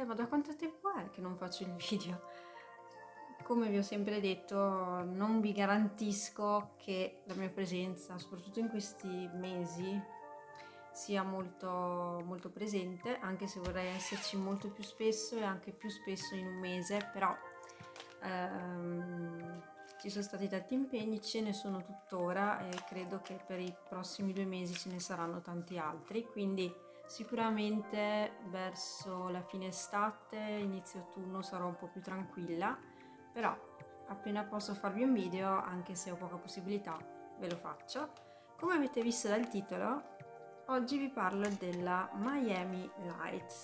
Ma da quanto tempo è che non faccio il video? Come vi ho sempre detto, non vi garantisco che la mia presenza, soprattutto in questi mesi, sia molto presente, anche se vorrei esserci molto più spesso e anche più spesso in un mese, però ci sono stati tanti impegni, ce ne sono tuttora e credo che per i prossimi 2 mesi ce ne saranno tanti altri, quindi sicuramente verso la fine estate, inizio autunno sarò un po' più tranquilla, però appena posso farvi un video, anche se ho poca possibilità, ve lo faccio. Come avete visto dal titolo, oggi vi parlo della Miami Lights,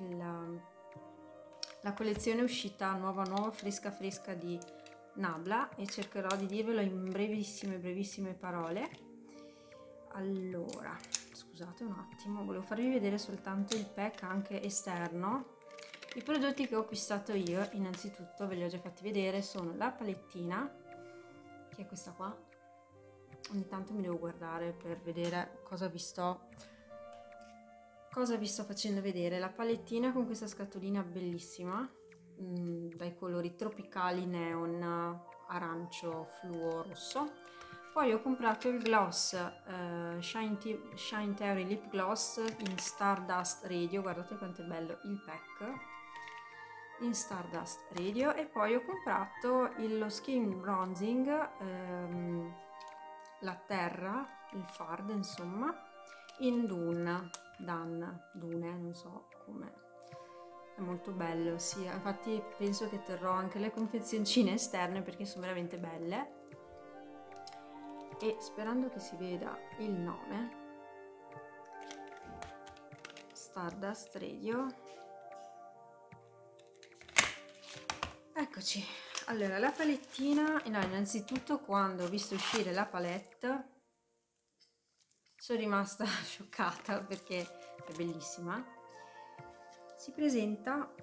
la collezione uscita nuova fresca di Nabla, e cercherò di dirvelo in brevissime parole. Allora, scusate un attimo, volevo farvi vedere soltanto il pack anche esterno. I prodotti che ho acquistato io, innanzitutto ve li ho già fatti vedere, sono la palettina, che è questa qua. Ogni tanto mi devo guardare per vedere cosa vi sto facendo vedere. La palettina con questa scatolina bellissima, dai colori tropicali neon, arancio, fluo, rosso. Poi ho comprato il gloss Shine Theory Lip Gloss in Stardust Radio, guardate quanto è bello il pack, in Stardust Radio. E poi ho comprato lo Skin Bronzing, la terra, il fard insomma, in Dune, non so come, è molto bello, sì, infatti penso che terrò anche le confezioncine esterne perché sono veramente belle. E sperando che si veda il nome, Stardust Radio, eccoci. Allora, la palettina, no, innanzitutto quando ho visto uscire la palette sono rimasta scioccata perché è bellissima. Si presenta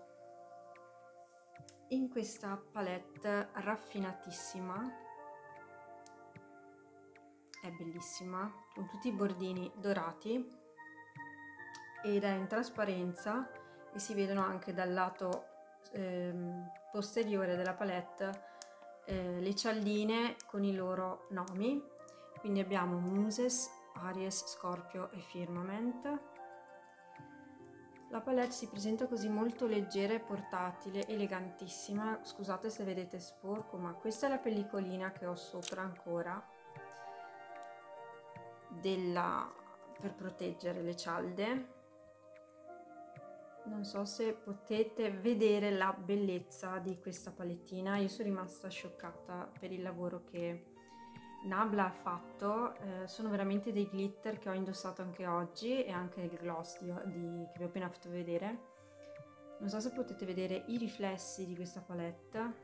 in questa palette raffinatissima, è bellissima, con tutti i bordini dorati ed è in trasparenza, e si vedono anche dal lato posteriore della palette le cialdine con i loro nomi. Quindi abbiamo Muses, Aries, Scorpio e Firmament. La palette si presenta così molto leggera e portatile, elegantissima. Scusate se vedete sporco, ma questa è la pellicolina che ho sopra ancora per proteggere le cialde. Non so se potete vedere la bellezza di questa palettina, io sono rimasta scioccata per il lavoro che Nabla ha fatto. Sono veramente dei glitter che ho indossato anche oggi, e anche il gloss che vi ho appena fatto vedere. Non so se potete vedere i riflessi di questa palette.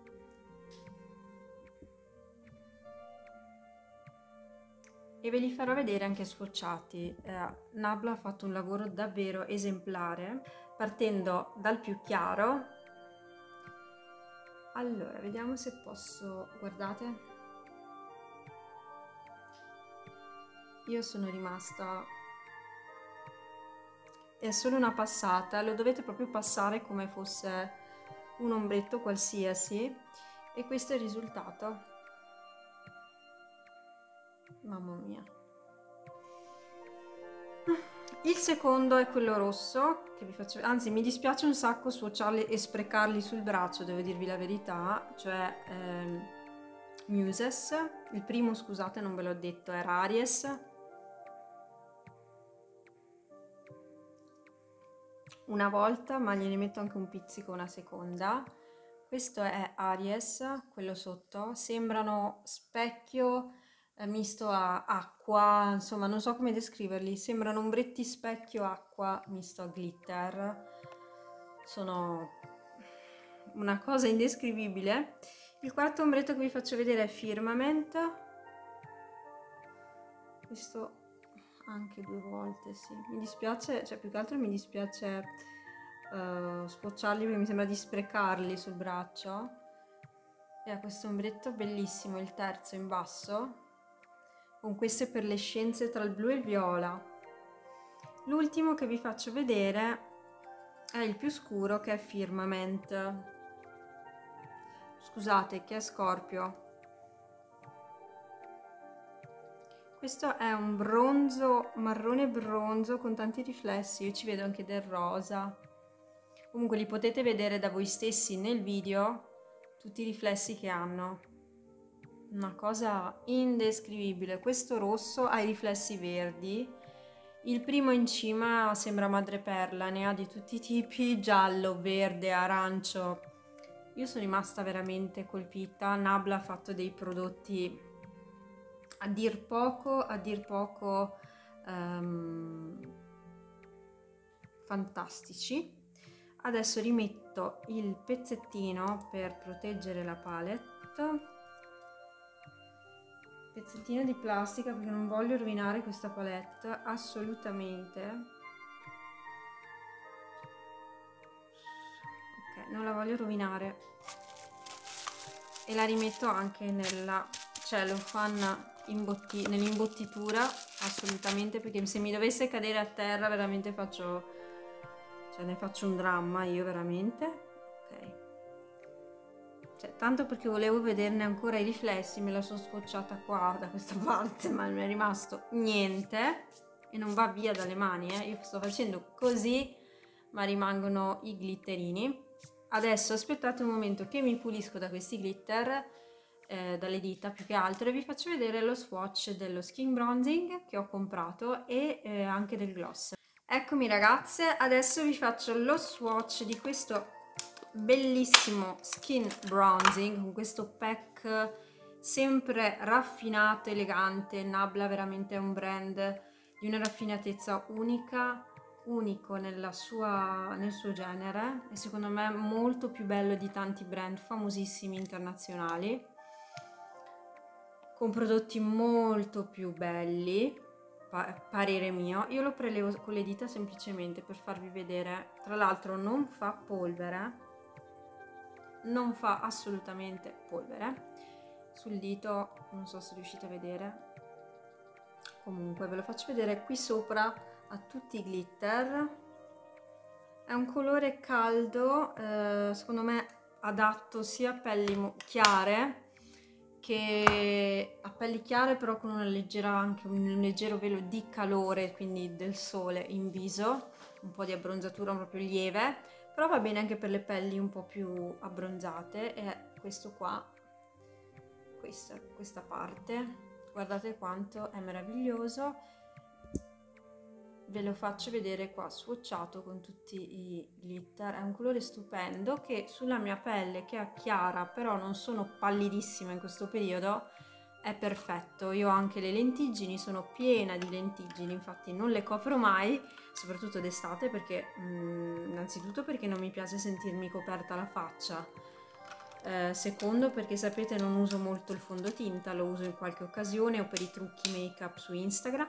E ve li farò vedere anche sfocciati. Nabla ha fatto un lavoro davvero esemplare, partendo dal più chiaro. Allora, vediamo se posso, guardate, io sono rimasta, è solo una passata, lo dovete proprio passare come fosse un ombretto qualsiasi, e questo è il risultato. Mamma mia. Il secondo è quello rosso, che vi faccio, anzi mi dispiace un sacco sfociarli e sprecarli sul braccio, devo dirvi la verità, cioè Muses. Il primo, scusate, non ve l'ho detto, era Aries. Una volta, ma gliene metto anche un pizzico una seconda. Questo è Aries, quello sotto, sembrano specchio misto a acqua, insomma non so come descriverli, sembrano ombretti specchio acqua misto a glitter, sono una cosa indescrivibile. Il quarto ombretto che vi faccio vedere è Firmament, questo anche 2 volte, sì, mi dispiace, cioè più che altro mi dispiace sfocciarli perché mi sembra di sprecarli sul braccio. E ha questo ombretto bellissimo, il terzo in basso, con queste perlescenze tra il blu e il viola. L'ultimo che vi faccio vedere è il più scuro, che è Firmament, scusate, che è Scorpio. Questo è un bronzo, marrone bronzo con tanti riflessi, io ci vedo anche del rosa. Comunque li potete vedere da voi stessi nel video, tutti i riflessi che hanno. Una cosa indescrivibile. Questo rosso ha i riflessi verdi. Il primo in cima sembra madreperla, ne ha di tutti i tipi, giallo, verde, arancio. Io sono rimasta veramente colpita. Nabla ha fatto dei prodotti a dir poco fantastici. Adesso rimetto il pezzettino per proteggere la palette, pezzettino di plastica perché non voglio rovinare questa palette assolutamente. Ok, non la voglio rovinare, e la rimetto anche nella cellophane nell'imbottitura assolutamente, perché se mi dovesse cadere a terra veramente ne faccio un dramma io veramente. Ok, cioè, tanto perché volevo vederne ancora i riflessi me la sono sfociata qua da questa parte, ma non è rimasto niente e non va via dalle mani, io sto facendo così ma rimangono i glitterini. Adesso aspettate un momento che mi pulisco da questi glitter, dalle dita più che altro, e vi faccio vedere lo swatch dello skin bronzing che ho comprato e anche del gloss. Eccomi ragazze, adesso vi faccio lo swatch di questo bellissimo skin bronzing con questo pack sempre raffinato, elegante. Nabla veramente è un brand di una raffinatezza unica, unico nel suo genere, e secondo me molto più bello di tanti brand famosissimi internazionali, con prodotti molto più belli, parere mio. Io lo prelevo con le dita semplicemente per farvi vedere. Tra l'altro non fa polvere, non fa assolutamente polvere. Sul dito non so se riuscite a vedere, comunque ve lo faccio vedere qui sopra a tutti i glitter. È un colore caldo, secondo me adatto sia a pelli chiare che a pelli chiare, però con anche un leggero velo di calore, quindi del sole in viso, un po' di abbronzatura proprio lieve, però va bene anche per le pelli un po' più abbronzate. E questo qua, questa parte, guardate quanto è meraviglioso. Ve lo faccio vedere qua swatchato con tutti i glitter. È un colore stupendo che sulla mia pelle, che è chiara però non sono pallidissima in questo periodo, è perfetto. Io ho anche le lentiggini, sono piena di lentiggini, infatti non le copro mai, soprattutto d'estate, perché innanzitutto perché non mi piace sentirmi coperta la faccia, secondo perché sapete non uso molto il fondotinta, lo uso in qualche occasione o per i trucchi make up su Instagram.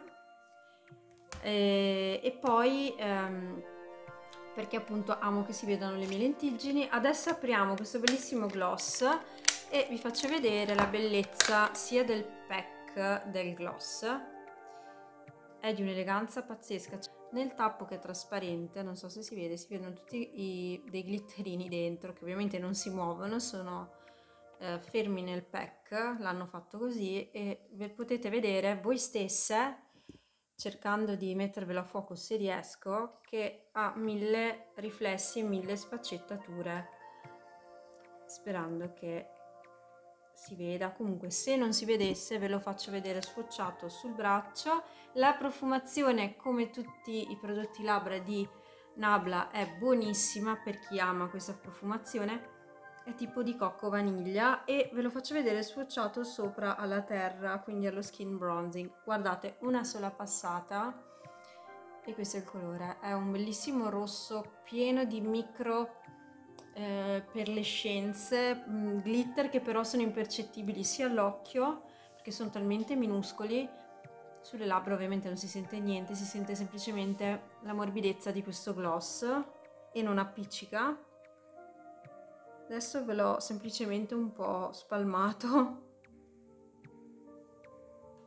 E poi perché appunto amo che si vedano le mie lentiggini. Adesso apriamo questo bellissimo gloss e vi faccio vedere la bellezza sia del pack del gloss, è di un'eleganza pazzesca. Nel tappo, che è trasparente, non so se si vede, si vedono tutti dei glitterini dentro che ovviamente non si muovono, sono fermi nel pack, l'hanno fatto così, e potete vedere voi stesse, cercando di mettervelo a fuoco se riesco, che ha 1000 riflessi e 1000 sfaccettature, sperando che si veda. Comunque se non si vedesse ve lo faccio vedere swatchato sul braccio. La profumazione, come tutti i prodotti labbra di Nabla, è buonissima per chi ama questa profumazione, è tipo di cocco vaniglia, e ve lo faccio vedere swatchato sopra alla terra, quindi allo skin bronzing. Guardate, una sola passata e questo è il colore. È un bellissimo rosso pieno di micro perlescenze, glitter che però sono impercettibili sia all'occhio perché sono talmente minuscoli. Sulle labbra ovviamente non si sente niente, si sente semplicemente la morbidezza di questo gloss e non appiccica. Adesso ve l'ho semplicemente un po' spalmato.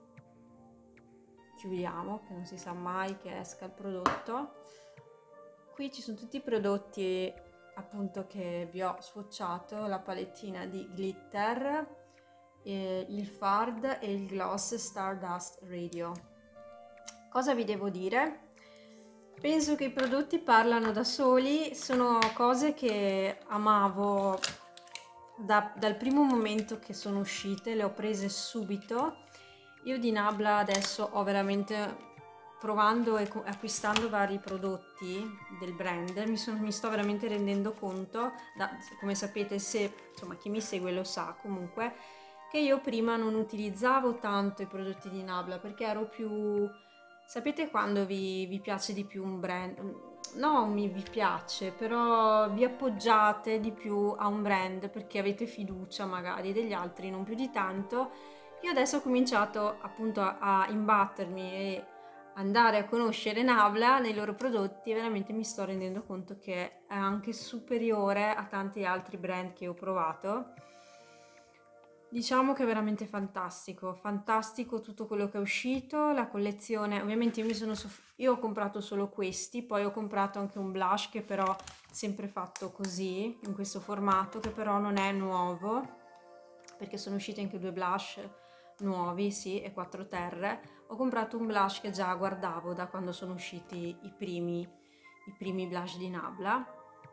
Chiudiamo, che non si sa mai che esca il prodotto. qui ci sono tutti i prodotti appunto che vi ho swatchato, la palettina di glitter, il Fard e il gloss Stardust Radio. Cosa vi devo dire? Penso che i prodotti parlano da soli, sono cose che amavo dal primo momento che sono uscite, le ho prese subito. Io di Nabla adesso ho veramente, provando e acquistando vari prodotti del brand, mi sto veramente rendendo conto, come sapete, se insomma chi mi segue lo sa comunque, che io prima non utilizzavo tanto i prodotti di Nabla perché ero più... Sapete quando vi piace di più un brand? No, vi piace, però vi appoggiate di più a un brand perché avete fiducia magari degli altri, non più di tanto. Io adesso ho cominciato appunto a imbattermi e andare a conoscere Nabla nei loro prodotti e veramente mi sto rendendo conto che è anche superiore a tanti altri brand che ho provato. Diciamo che è veramente fantastico, fantastico tutto quello che è uscito, la collezione, ovviamente io ho comprato solo questi, poi ho comprato anche un blush che però è sempre fatto così, in questo formato, che però non è nuovo, perché sono usciti anche 2 blush nuovi, sì, e 4 terre. Ho comprato un blush che già guardavo da quando sono usciti i primi blush di Nabla.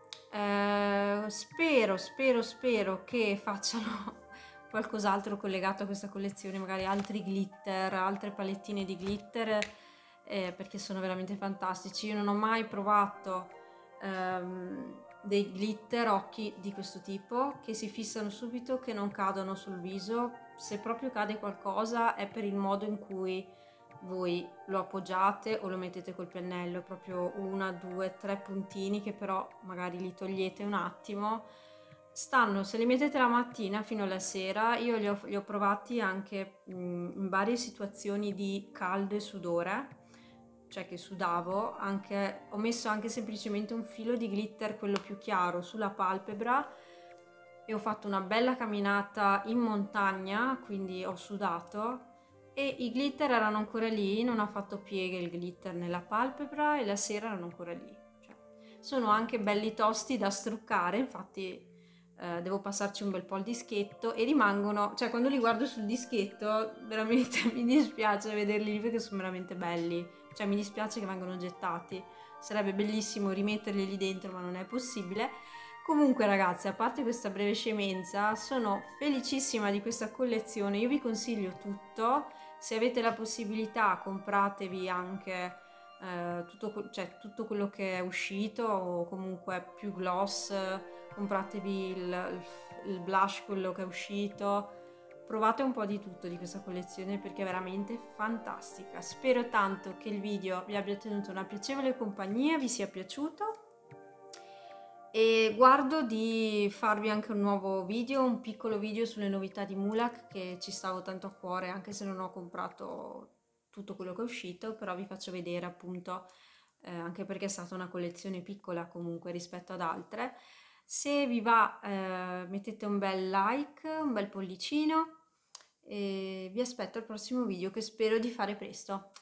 Spero che facciano qualcos'altro collegato a questa collezione, magari altri glitter, altre palettine di glitter, perché sono veramente fantastici. Io non ho mai provato dei glitter occhi di questo tipo che si fissano subito, che non cadono sul viso. Se proprio cade qualcosa è per il modo in cui voi lo appoggiate o lo mettete col pennello, è proprio 1, 2, 3 puntini che però magari li togliete un attimo. Stanno, se li mettete la mattina fino alla sera, io li ho provati anche in varie situazioni di caldo e sudore, cioè che sudavo, ho messo anche semplicemente un filo di glitter, quello più chiaro, sulla palpebra e ho fatto una bella camminata in montagna, quindi ho sudato e i glitter erano ancora lì, non ha fatto pieghe il glitter nella palpebra e la sera erano ancora lì. Cioè, sono anche belli tosti da struccare, infatti devo passarci un bel po' il dischetto e rimangono, cioè quando li guardo sul dischetto veramente mi dispiace vederli lì perché sono veramente belli, cioè mi dispiace che vengano gettati, sarebbe bellissimo rimetterli lì dentro ma non è possibile. Comunque ragazzi, a parte questa breve scemenza, sono felicissima di questa collezione, io vi consiglio tutto, se avete la possibilità compratevi anche tutto quello che è uscito o comunque più gloss, compratevi il blush, quello che è uscito, provate un po' di tutto di questa collezione perché è veramente fantastica. Spero tanto che il video vi abbia tenuto una piacevole compagnia, vi sia piaciuto e guardo di farvi anche un nuovo video, un piccolo video sulle novità di Mulac che ci stavo tanto a cuore anche se non ho comprato tutto quello che è uscito, però vi faccio vedere appunto anche perché è stata una collezione piccola comunque rispetto ad altre. Se vi va mettete un bel like, un bel pollicino e vi aspetto al prossimo video che spero di fare presto.